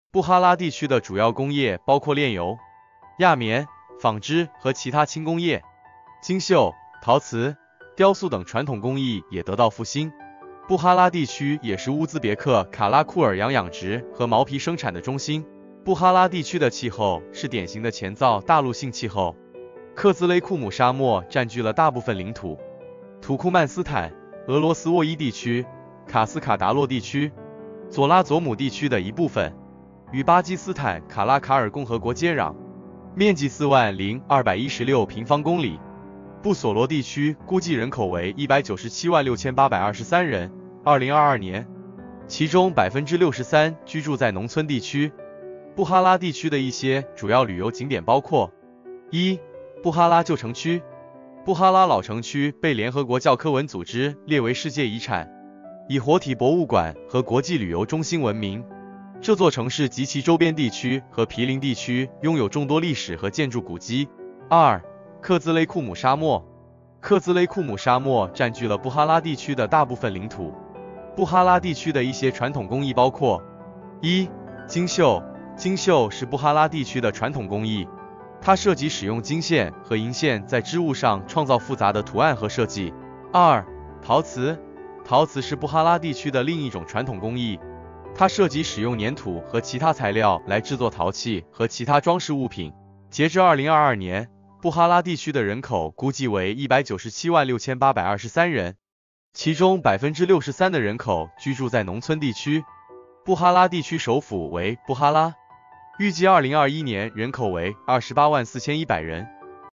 布哈拉地区的主要工业包括炼油、轧棉、纺织和其他轻工业，金绣、陶瓷、雕塑等传统工艺也得到复兴。布哈拉地区也是乌兹别克卡拉库尔羊养殖和毛皮生产的中心。布哈拉地区的气候是典型的前造大陆性气候，克孜勒库姆沙漠占据了大部分领土，土库曼斯坦、俄罗斯沃伊地区、卡斯卡达洛地区、佐拉佐姆地区的一部分，与巴基斯坦卡拉卡尔共和国接壤，面积40216平方公里。布索罗地区估计人口为1976823人，2022年，其中63%居住在农村地区。布哈拉地区的一些主要旅游景点包括： 1. 布哈拉旧城区。布哈拉老城区被联合国教科文组织列为世界遗产，以活体博物馆和国际旅游中心闻名。这座城市及其周边地区和毗邻地区拥有众多历史和建筑古迹。2. 克孜勒库姆沙漠。克孜勒库姆沙漠占据了布哈拉地区的大部分领土。布哈拉地区的一些传统工艺包括： 1. 金绣。金绣是布哈拉地区的传统工艺，它涉及使用金线和银线在织物上创造复杂的图案和设计。2. 陶瓷。陶瓷是布哈拉地区的另一种传统工艺，它涉及使用粘土和其他材料来制作陶器和其他装饰物品。截至2022年，布哈拉地区的人口估计为1976823人，其中63%的人口居住在农村地区。布哈拉地区首府为布哈拉，预计2021年人口为284100人。